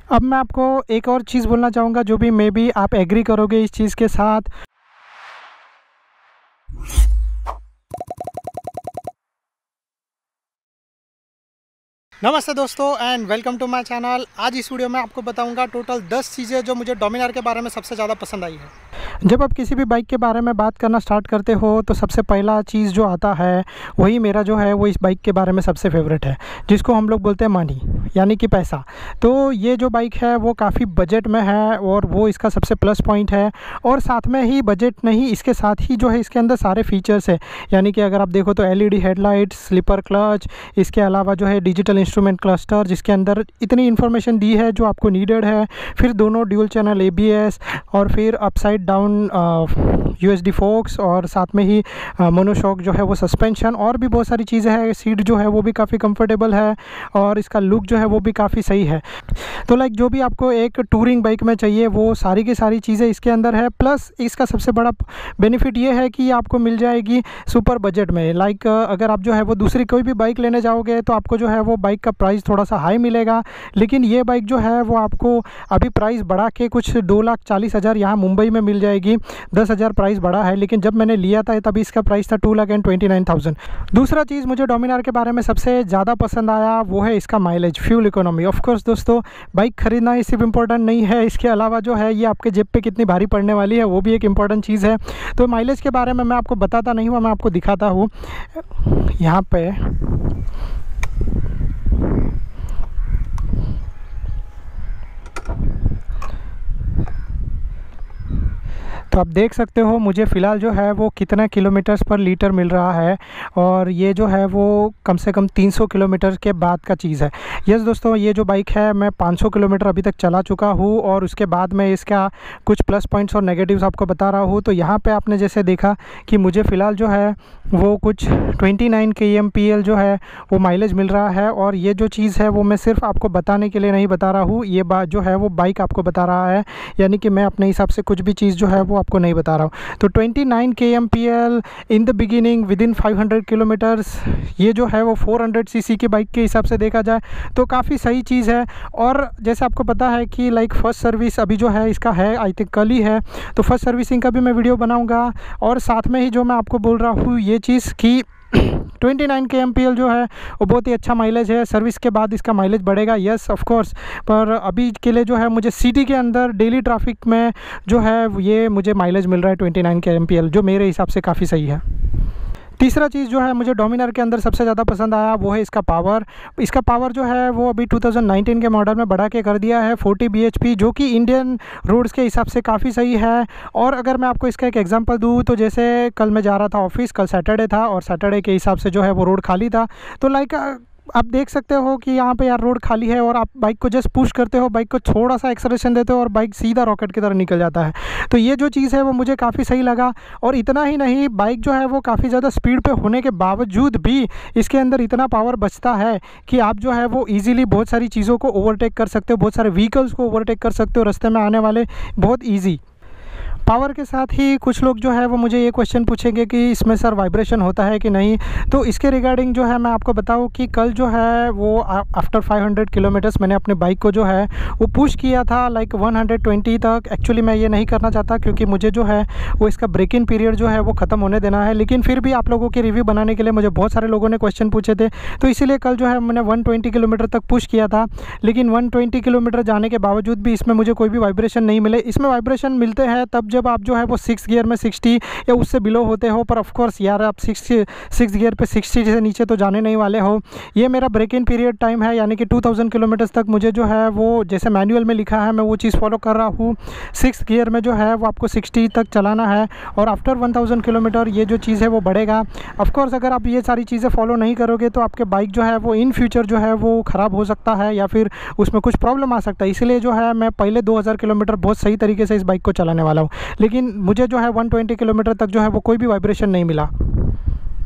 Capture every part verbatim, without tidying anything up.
अब मैं आपको एक और चीज़ बोलना चाहूँगा जो भी मे बी आप एग्री करोगे इस चीज़ के साथ। नमस्ते दोस्तों and welcome to my channel. आज इस वीडियो में आपको बताऊंगा टोटल दस चीज़ें जो मुझे डोमिनार के बारे में सबसे ज़्यादा पसंद आई है। जब आप किसी भी बाइक के बारे में बात करना स्टार्ट करते हो तो सबसे पहला चीज़ जो आता है वही मेरा जो है वो इस बाइक के बारे में सबसे फेवरेट है, जिसको हम लोग बोलते हैं मनी, यानी कि पैसा। तो ये जो बाइक है वो काफ़ी बजट में है और वो इसका सबसे प्लस पॉइंट है। और साथ में ही बजट नहीं, इसके साथ ही जो है इसके अंदर सारे फीचर्स है, यानी कि अगर आप देखो तो L E D headlights, slipper clutch, इसके अलावा जो है डिजिटल इंस्ट्रूमेंट क्लस्टर जिसके अंदर इतनी इन्फॉर्मेशन दी है जो आपको नीडेड है, फिर दोनों dual channel A B S और फिर upside down U S D forks और साथ में ही मोनोशॉक जो है वो सस्पेंशन और भी बहुत सारी चीज़ें हैं। सीट जो है वो भी काफ़ी कंफर्टेबल है और इसका लुक जो है वो भी काफ़ी सही है। तो लाइक जो भी आपको एक टूरिंग बाइक में चाहिए वो सारी की सारी चीज़ें इसके अंदर है। प्लस इसका सबसे बड़ा बेनिफिट ये है कि आपको मिल जाएगी सुपर बजट में। लाइक अगर आप जो है वो दूसरी कोई भी बाइक लेने जाओगे तो आपको जो है वो बाइक का प्राइस थोड़ा सा हाई मिलेगा, लेकिन ये बाइक जो है वो आपको अभी प्राइस बढ़ा के कुछ दो लाख चालीस हज़ार यहाँ मुंबई में मिल जाएगी। दस हज़ार प्राइस बढ़ा है, लेकिन जब मैंने लिया था तभी इसका प्राइस था two lakh and twenty nine thousand. दूसरा चीज़ मुझे डोमिनार के बारे में सबसे ज़्यादा पसंद आया वो है इसका mileage, fuel economy. Of course दोस्तों, बाइक खरीदना ही सिर्फ इम्पोर्टेंट नहीं है, इसके अलावा जो है ये आपके जेब पे कितनी भारी पड़ने वाली है वो भी एक इम्पॉर्टेंट चीज़ है। तो माइलेज के बारे में मैं आपको बताता नहीं हूँ, मैं आपको दिखाता हूँ यहाँ पे। तो आप देख सकते हो मुझे फ़िलहाल जो है वो कितना किलोमीटर्स पर लीटर मिल रहा है, और ये जो है वो कम से कम तीन सौ किलोमीटर के बाद का चीज़ है। यस दोस्तों, ये जो बाइक है मैं पाँच सौ किलोमीटर अभी तक चला चुका हूँ और उसके बाद मैं इसका कुछ प्लस पॉइंट्स और नेगेटिव्स आपको बता रहा हूँ। तो यहाँ पे आपने जैसे देखा कि मुझे फ़िलहाल जो है वो कुछ उनतीस के एम पी एल जो है वो माइलेज मिल रहा है। और ये जो चीज़ है वो मैं सिर्फ आपको बताने के लिए नहीं बता रहा हूँ, ये बात जो है वो बाइक आपको बता रहा है, यानी कि मैं अपने हिसाब से कुछ भी चीज़ जो है वो आपको नहीं बता रहा हूँ। तो उनतीस K M P L in the beginning within five hundred kilometres, ये जो है वो चार सौ सीसी की बाइक के हिसाब से देखा जाए तो काफ़ी सही चीज़ है। और जैसे आपको पता है कि लाइक फर्स्ट सर्विस अभी जो है इसका है आई थिंक कल ही है, तो फर्स्ट सर्विसिंग का भी मैं वीडियो बनाऊंगा। और साथ में ही जो मैं आपको बोल रहा हूँ ये चीज़ कि उनतीस के एम पी एल जो है वो बहुत ही अच्छा माइलेज है। सर्विस के बाद इसका माइलेज बढ़ेगा, यस ऑफ कोर्स, पर अभी के लिए जो है मुझे सिटी के अंदर डेली ट्रैफिक में जो है ये मुझे माइलेज मिल रहा है उनतीस के एम पी एल, जो मेरे हिसाब से काफ़ी सही है। तीसरा चीज़ जो है मुझे डोमिनार के अंदर सबसे ज़्यादा पसंद आया वो है इसका पावर। इसका पावर जो है वो अभी दो हज़ार उन्नीस के मॉडल में बढ़ा के कर दिया है चालीस बी एच पी, जो कि इंडियन रोड्स के हिसाब से काफ़ी सही है। और अगर मैं आपको इसका एक एग्जांपल दूँ तो जैसे कल मैं जा रहा था ऑफिस, कल सैटरडे था और सैटरडे के हिसाब से जो है वो रोड खाली था, तो लाइक आप देख सकते हो कि यहाँ पे यार रोड खाली है और आप बाइक को जस्ट पुश करते हो, बाइक को थोड़ा सा एक्सेलरेशन देते हो और बाइक सीधा रॉकेट की तरह निकल जाता है। तो ये जो चीज़ है वो मुझे काफ़ी सही लगा। और इतना ही नहीं, बाइक जो है वो काफ़ी ज़्यादा स्पीड पे होने के बावजूद भी इसके अंदर इतना पावर बचता है कि आप जो है वो ईजिली बहुत सारी चीज़ों को ओवरटेक कर सकते हो, बहुत सारे व्हीकल्स को ओवरटेक कर सकते हो रास्ते में आने वाले, बहुत ईजी। पावर के साथ ही कुछ लोग जो है वो मुझे ये क्वेश्चन पूछेंगे कि इसमें सर वाइब्रेशन होता है कि नहीं। तो इसके रिगार्डिंग जो है मैं आपको बताऊं कि कल जो है वो आफ्टर पाँच सौ किलोमीटर्स मैंने अपने बाइक को जो है वो पुश किया था लाइक एक सौ बीस तक। एक्चुअली मैं ये नहीं करना चाहता क्योंकि मुझे जो है वो इसका ब्रेक इन पीरियड जो है वो ख़त्म होने देना है, लेकिन फिर भी आप लोगों की रिव्यू बनाने के लिए मुझे बहुत सारे लोगों ने क्वेश्चन पूछे थे, तो इसीलिए कल जो है मैंने एक सौ बीस किलोमीटर तक पुश किया था। लेकिन एक सौ बीस किलोमीटर जाने के बावजूद भी इसमें मुझे कोई भी वाइब्रेशन नहीं मिले। इसमें वाइब्रेशन मिलते हैं तब जब आप जो है वो सिक्स गियर में साठ या उससे बिलो होते हो, पर ऑफ कोर्स यार आप सिक्स सिक्स गियर पे साठ से नीचे तो जाने नहीं वाले हो। ये मेरा ब्रेक इन पीरियड टाइम है, यानी कि दो हज़ार किलोमीटर्स तक मुझे जो है वो जैसे मैनुअल में लिखा है मैं वो चीज़ फॉलो कर रहा हूँ। सिक्स गियर में जो है वो आपको साठ तक चलाना है और आफ्टर एक हज़ार किलोमीटर ये जो चीज़ है वो बढ़ेगा। ऑफ कोर्स अगर आप ये सारी चीज़ें फॉलो नहीं करोगे तो आपके बाइक जो है वो इन फ्यूचर जो है वो ख़राब हो सकता है या फिर उसमें कुछ प्रॉब्लम आ सकता है। इसलिए जो है मैं पहले दो हज़ार किलोमीटर बहुत सही तरीके से इस बाइक को चलाने वाला हूँ, लेकिन मुझे जो है एक सौ बीस किलोमीटर तक जो है वो कोई भी वाइब्रेशन नहीं मिला।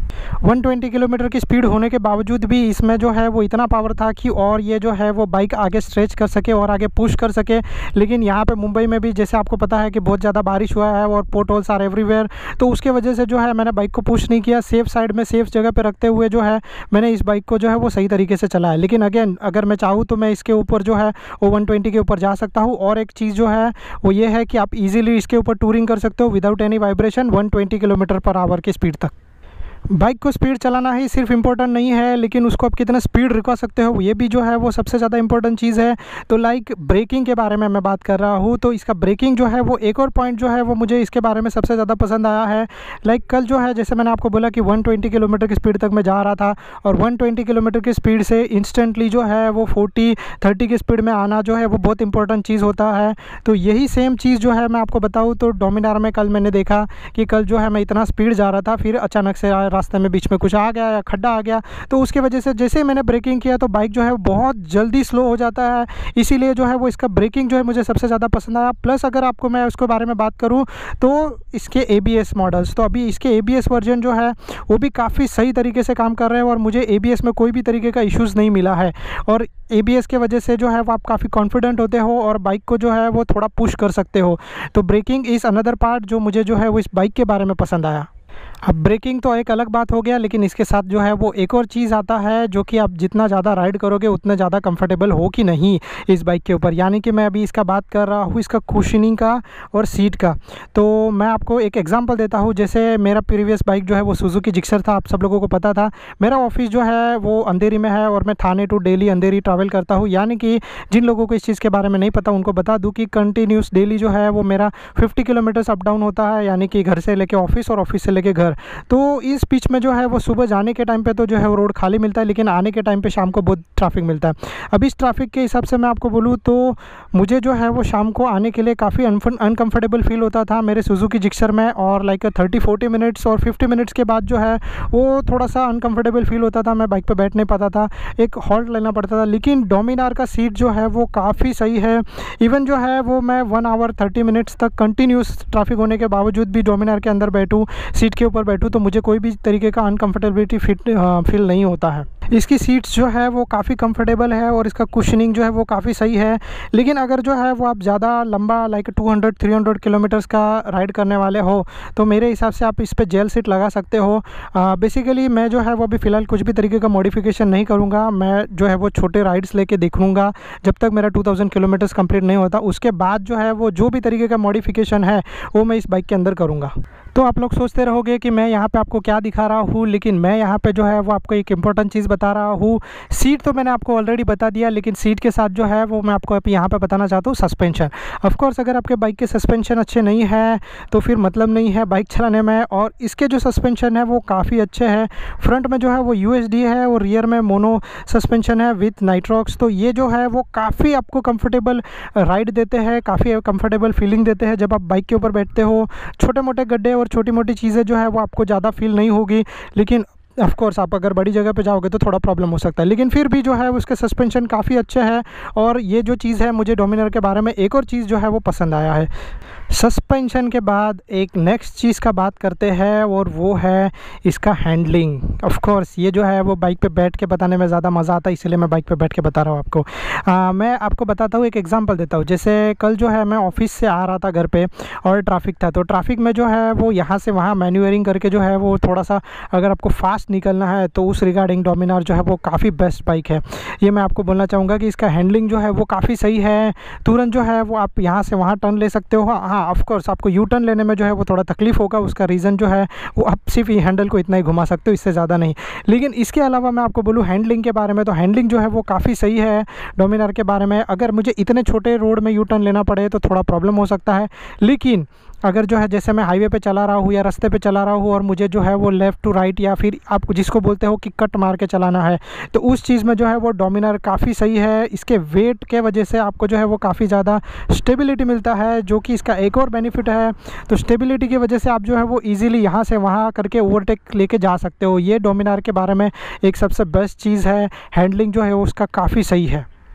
वन ट्वेंटी किलोमीटर की स्पीड होने के बावजूद भी इसमें जो है वो इतना पावर था कि और ये जो है वो बाइक आगे स्ट्रेच कर सके और आगे पुश कर सके। लेकिन यहाँ पे मुंबई में भी जैसे आपको पता है कि बहुत ज़्यादा बारिश हुआ है और पोर्ट होल्स आर एवरीवेयर, तो उसके वजह से जो है मैंने बाइक को पुश नहीं किया। सेफ़ साइड में सेफ़ जगह पे रखते हुए जो है मैंने इस बाइक को जो है वो सही तरीके से चलाया। लेकिन अगेन अगर मैं चाहूँ तो मैं इसके ऊपर जो है वो वन ट्वेंटी के ऊपर जा सकता हूँ। और एक चीज़ जो है वो ये है कि आप ईजिली इसके ऊपर टूरिंग कर सकते हो without any vibration one twenty kilometre per hour की स्पीड तक। बाइक को स्पीड चलाना ही सिर्फ इम्पोर्टेंट नहीं है, लेकिन उसको आप कितना स्पीड रुका सकते हो ये भी जो है वो सबसे ज़्यादा इंपॉर्टेंट चीज़ है। तो लाइक ब्रेकिंग के बारे में मैं बात कर रहा हूँ, तो इसका ब्रेकिंग जो है वो एक और पॉइंट जो है वो मुझे इसके बारे में सबसे ज़्यादा पसंद आया है। लाइक कल जो है जैसे मैंने आपको बोला कि वन ट्वेंटी किलोमीटर की स्पीड तक मैं जा रहा था और वन ट्वेंटी किलोमीटर की स्पीड से इंस्टेंटली जो है वो फोर्टी थर्टी की स्पीड में आना जो है वो बहुत इंपॉर्टेंट चीज़ होता है। तो यही सेम चीज़ जो है मैं आपको बताऊँ तो डोमिनार में कल मैंने देखा कि कल जो है मैं इतना स्पीड जा रहा था, फिर अचानक से रास्ते में बीच में कुछ आ गया या खड्डा आ गया, तो उसके वजह से जैसे ही मैंने ब्रेकिंग किया तो बाइक जो है बहुत जल्दी स्लो हो जाता है। इसीलिए जो है वो इसका ब्रेकिंग जो है मुझे सबसे ज़्यादा पसंद आया। प्लस अगर आपको मैं उसके बारे में बात करूं तो इसके ए बी एस मॉडल्स, तो अभी इसके ए बी एस वर्जन जो है वो भी काफ़ी सही तरीके से काम कर रहे हैं और मुझे ए बी एस में कोई भी तरीके का इश्यूज़ नहीं मिला है। और ए बी एस के वजह से जो है वो आप काफ़ी कॉन्फिडेंट होते हो और बाइक को जो है वो थोड़ा पुश कर सकते हो। तो ब्रेकिंग इज़ अनदर पार्ट जो मुझे जो है वो इस बाइक के बारे में पसंद आया। अब ब्रेकिंग तो एक अलग बात हो गया, लेकिन इसके साथ जो है वो एक और चीज़ आता है जो कि आप जितना ज़्यादा राइड करोगे उतना ज़्यादा कंफर्टेबल हो कि नहीं इस बाइक के ऊपर। यानी कि मैं अभी इसका बात कर रहा हूँ इसका कुशनिंग का और सीट का। तो मैं आपको एक एग्जांपल देता हूँ। जैसे मेरा प्रीवियस बाइक जो है वो सुजुकी जिक्सर था, आप सब लोगों को पता था। मेरा ऑफिस जो है वो अंधेरी में है और मैं Thane to daily Andheri travel करता हूँ। यानी कि जिन लोगों को इस चीज़ के बारे में नहीं पता उनको बता दूँ कि कंटिन्यूस डेली जो है वो मेरा फिफ्टी किलोमीटर्स अप डाउन होता है, यानी कि घर से लेके ऑफिस और ऑफिस से लेके घर। तो इस बीच में जो है वो सुबह जाने के टाइम पे तो जो है वो रोड खाली मिलता है, लेकिन आने के टाइम पे शाम को बहुत ट्रैफिक मिलता है। अब इस ट्रैफिक के हिसाब से मैं आपको बोलूँ तो मुझे जो है वो शाम को आने के लिए काफ़ी अनकंफर्टेबल फील होता था मेरे सुजुकी जिक्सर में। और लाइक थर्टी फोर्टी मिनट्स और फिफ्टी मिनट्स के बाद जो है वो थोड़ा सा अनकंफर्टेबल फील होता था, मैं बाइक पे बैठ नहीं पाता था, एक हॉल्ट लेना पड़ता था। लेकिन डोमिनार का सीट जो है वो काफ़ी सही है। इवन जो है वो मैं वन आवर थर्टी मिनट्स तक कंटिन्यूस ट्रैफिक होने के बावजूद भी डोमिनार के अंदर बैठूँ, सीट के ऊपर बैठूँ, तो मुझे कोई भी तरीके का अनकंफर्टेबिलिटी फिट फील नहीं होता है। इसकी सीट्स जो है वो काफ़ी कंफर्टेबल है और इसका कुशनिंग जो है वो काफ़ी सही है। लेकिन अगर जो है वो आप ज़्यादा लंबा like two hundred three hundred kilometres का राइड करने वाले हो तो मेरे हिसाब से आप इस पे जेल सीट लगा सकते हो। बेसिकली मैं जो है वो अभी फ़िलहाल कुछ भी तरीके का मॉडिफिकेशन नहीं करूँगा। मैं जो है वो छोटे राइड्स लेके देखूँगा जब तक मेरा टू थाउजेंड किलोमीटर्स कंप्लीट नहीं होता। उसके बाद जो है वो जो भी तरीके का मॉडिफिकेशन है वो मैं इस बाइक के अंदर करूँगा। तो आप लोग सोचते रहोगे कि मैं यहाँ पे आपको क्या दिखा रहा हूँ, लेकिन मैं यहाँ पे जो है वो आपको एक इम्पोर्टेंट चीज़ बता रहा हूँ। सीट तो मैंने आपको ऑलरेडी बता दिया, लेकिन सीट के साथ जो है वो मैं आपको अभी यहाँ पे बताना चाहता हूँ सस्पेंशन। ऑफ कोर्स अगर आपके बाइक के सस्पेंशन अच्छे नहीं है तो फिर मतलब नहीं है बाइक चलाने में। और इसके जो सस्पेंशन है वो काफ़ी अच्छे हैं। फ्रंट में जो है वो यू एस डी है और रियर में मोनो सस्पेंशन है विथ नाइट्रॉक्स। तो ये जो है वो काफ़ी आपको कंफर्टेबल राइड देते हैं, काफ़ी कंफर्टेबल फीलिंग देते हैं जब आप बाइक के ऊपर बैठते हो। छोटे मोटे गड्ढे और छोटी मोटी चीज़ें जो है वो आपको ज़्यादा फील नहीं होगी, लेकिन ऑफ कोर्स आप अगर बड़ी जगह पे जाओगे तो थोड़ा प्रॉब्लम हो सकता है। लेकिन फिर भी जो है उसके सस्पेंशन काफ़ी अच्छे हैं। और ये जो चीज़ है मुझे डोमिनार के बारे में एक और चीज़ जो है वो पसंद आया है। सस्पेंशन के बाद एक नेक्स्ट चीज़ का बात करते हैं और वो है इसका हैंडलिंग। ऑफ कोर्स ये जो है वो बाइक पे बैठ के बताने में ज़्यादा मज़ा आता है, इसीलिए मैं बाइक पे बैठ के बता रहा हूँ आपको। आ, मैं आपको बताता हूँ, एक एग्जांपल देता हूँ। जैसे कल जो है मैं ऑफिस से आ रहा था घर पे और ट्रैफिक था, तो ट्रैफिक में जो है वो यहाँ से वहाँ मैन्यूअरिंग करके जो है वो थोड़ा सा अगर आपको फास्ट निकलना है तो उस रिगार्डिंग डोमिनार जो है वो काफ़ी बेस्ट बाइक है। ये मैं आपको बोलना चाहूँगा कि इसका हैंडलिंग जो है वो काफ़ी सही है। तुरंत जो है वो आप यहाँ से वहाँ टर्न ले सकते हो। हाँ ऑफ कोर्स आपको यू टर्न लेने में जो है वो थोड़ा तकलीफ होगा, उसका रीज़न जो है वो आप सिर्फ ये हैंडल को इतना ही घुमा सकते हो, इससे ज़्यादा नहीं। लेकिन इसके अलावा मैं आपको बोलूँ हैंडलिंग के बारे में, तो हैंडलिंग जो है वो काफ़ी सही है डोमिनार के बारे में। अगर मुझे इतने छोटे रोड में यू टर्न लेना पड़े तो थोड़ा प्रॉब्लम हो सकता है, लेकिन अगर जो है जैसे मैं हाईवे पे चला रहा हूँ या रास्ते पे चला रहा हूँ और मुझे जो है वो लेफ़्ट टू राइट या फिर आप जिसको बोलते हो कि कट मार के चलाना है, तो उस चीज़ में जो है वो डोमिनार काफ़ी सही है। इसके वेट के वजह से आपको जो है वो काफ़ी ज़्यादा स्टेबिलिटी मिलता है, जो कि इसका एक और बेनिफिट है। तो स्टेबिलिटी की वजह से आप जो है वो ईजिली यहाँ से वहाँ करके ओवरटेक लेके जा सकते हो। ये डोमिनार के बारे में एक सबसे बेस्ट चीज़ है। हैंडलिंग जो है उसका काफ़ी सही है।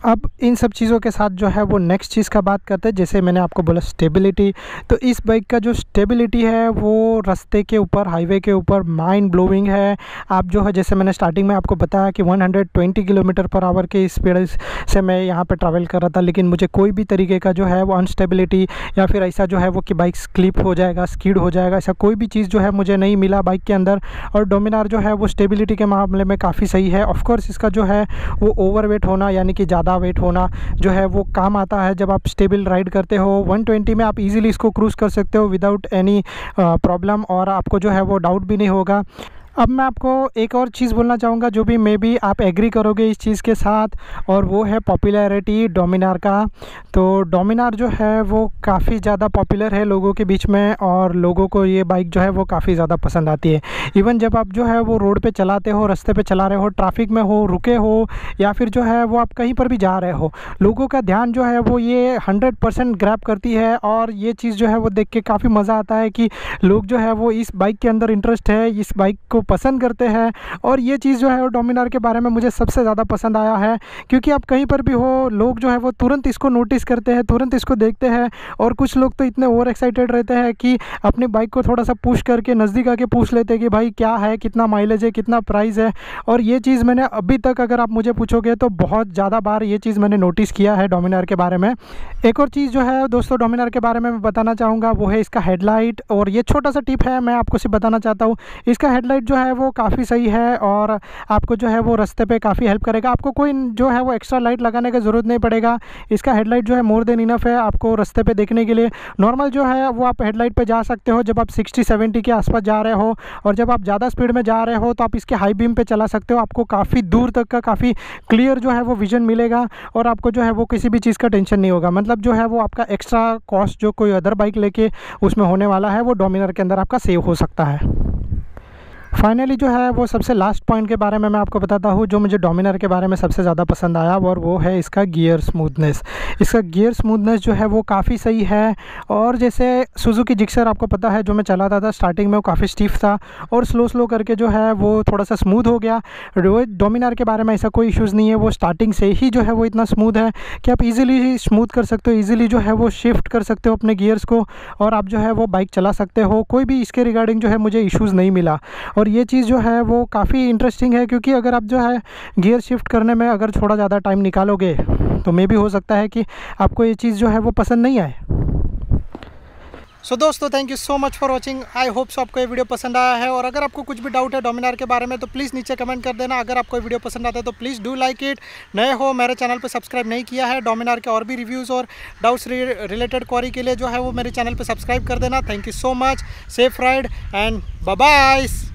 अब इन सब चीज़ों के साथ जो है वो नेक्स्ट चीज़ का बात करते हैं। जैसे मैंने आपको बोला स्टेबिलिटी, तो इस बाइक का जो स्टेबिलिटी है वो रास्ते के ऊपर, हाईवे के ऊपर माइंड ब्लोइंग है। आप जो है, जैसे मैंने स्टार्टिंग में आपको बताया कि एक सौ बीस किलोमीटर पर आवर के स्पीड से मैं यहाँ पे ट्रैवल कर रहा था, लेकिन मुझे कोई भी तरीके का जो है वो अनस्टेबिलिटी या फिर ऐसा जो है वो कि बाइक स्लिप हो जाएगा, स्किड हो जाएगा, ऐसा कोई भी चीज़ जो है मुझे नहीं मिला बाइक के अंदर। और डोमिनार जो है वो स्टेबिलिटी के मामले में काफ़ी सही है। ऑफकोर्स इसका जो है वो ओवरवेट होना, यानी कि ज़्यादा वेट होना जो है वो काम आता है जब आप स्टेबल राइड करते हो। एक सौ बीस में आप इजीली इसको क्रूज़ कर सकते हो विदाउट एनी प्रॉब्लम, और आपको जो है वो डाउट भी नहीं होगा। अब मैं आपको एक और चीज़ बोलना चाहूँगा जो भी मे बी आप एग्री करोगे इस चीज़ के साथ, और वो है पॉपुलैरिटी डोमिनार का। तो डोमिनार जो है वो काफ़ी ज़्यादा पॉपुलर है लोगों के बीच में, और लोगों को ये बाइक जो है वो काफ़ी ज़्यादा पसंद आती है। इवन जब आप जो है वो रोड पे चलाते हो, रास्ते पे चला रहे हो, ट्रैफिक में हो, रुके हो, या फिर जो है वो आप कहीं पर भी जा रहे हो, लोगों का ध्यान जो है वो ये हंड्रेड परसेंट ग्रैब करती है। और ये चीज़ जो है वो देख के काफ़ी मज़ा आता है कि लोग जो है वो इस बाइक के अंदर इंटरेस्ट है, इस बाइक को पसंद करते हैं। और ये चीज़ जो है वो डोमिनार के बारे में मुझे सबसे ज़्यादा पसंद आया है, क्योंकि आप कहीं पर भी हो, लोग जो है वो तुरंत इसको नोटिस करते हैं, तुरंत इसको देखते हैं। और कुछ लोग तो इतने ओवर एक्साइटेड रहते हैं कि अपनी बाइक को थोड़ा सा पुश करके नज़दीक आके पूछ लेते हैं कि भाई क्या है, कितना माइलेज है, कितना प्राइस है। और ये चीज़ मैंने अभी तक, अगर आप मुझे पूछोगे तो बहुत ज़्यादा बार ये चीज़ मैंने नोटिस किया है डोमिनार के बारे में। एक और चीज़ जो है दोस्तों डोमिनार के बारे में मैं बताना चाहूँगा वो है इसका हेडलाइट। और ये छोटा सा टिप है, मैं आपको सिर्फ बताना चाहता हूँ, इसका हेडलाइट जो है वो काफ़ी सही है और आपको जो है वो रास्ते पे काफ़ी हेल्प करेगा। आपको कोई जो है वो एक्स्ट्रा लाइट लगाने की ज़रूरत नहीं पड़ेगा। इसका हेडलाइट जो है मोर देन इनफ है आपको रास्ते पे देखने के लिए। नॉर्मल जो है वो आप हेडलाइट पे जा सकते हो जब आप साठ सत्तर के आसपास जा रहे हो, और जब आप ज़्यादा स्पीड में जा रहे हो तो आप इसके हाई बीम पे चला सकते हो। आपको काफ़ी दूर तक का काफ़ी क्लियर जो है वो विजन मिलेगा, और आपको जो है वो किसी भी चीज़ का टेंशन नहीं होगा। मतलब जो है वो आपका एक्स्ट्रा कॉस्ट जो कोई अदर बाइक लेके उसमें होने वाला है वो डोमिनार के अंदर आपका सेव हो सकता है। फाइनली जो है वो सबसे लास्ट पॉइंट के बारे में मैं आपको बताता हूँ जो मुझे डोमिनार के बारे में सबसे ज़्यादा पसंद आया, और वो है इसका गियर स्मूथनेस। इसका गियर स्मूथनेस जो है वो काफ़ी सही है। और जैसे सुजुकी जिक्सर आपको पता है जो मैं चलाता था, स्टार्टिंग में वो काफ़ी स्टिफ था और स्लो स्लो करके जो है वो थोड़ा सा स्मूथ हो गया। डोमिनार के बारे में ऐसा कोई इश्यूज़ नहीं है, वो स्टार्टिंग से ही जो है वो इतना स्मूथ है कि आप ईज़िली स्मूथ कर सकते हो, ईज़िली जो है वो शिफ्ट कर सकते हो अपने गियर्स को, और आप जो है वो बाइक चला सकते हो। कोई भी इसके रिगार्डिंग जो है मुझे इश्यूज़ नहीं मिला। और ये चीज़ जो है वो काफ़ी इंटरेस्टिंग है, क्योंकि अगर आप जो है गियर शिफ्ट करने में अगर थोड़ा ज़्यादा टाइम निकालोगे तो मे भी हो सकता है कि आपको ये चीज़ जो है वो पसंद नहीं आए। सो so, दोस्तों thank you so much for watching. I hope so आपको ये वीडियो पसंद आया है, और अगर आपको कुछ भी डाउट है डोमिनार के बारे में तो प्लीज़ नीचे कमेंट कर देना। अगर आपको ये वीडियो पसंद आता है तो प्लीज़ डू लाइक इट। नए हो, मेरे चैनल पे सब्सक्राइब नहीं किया है, डोमिनार के और भी रिव्यूज़ और डाउट्स रिलेटेड क्वेरी के लिए जो है वो मेरे चैनल पर सब्सक्राइब कर देना। Thank you so much, safe ride and bye bye.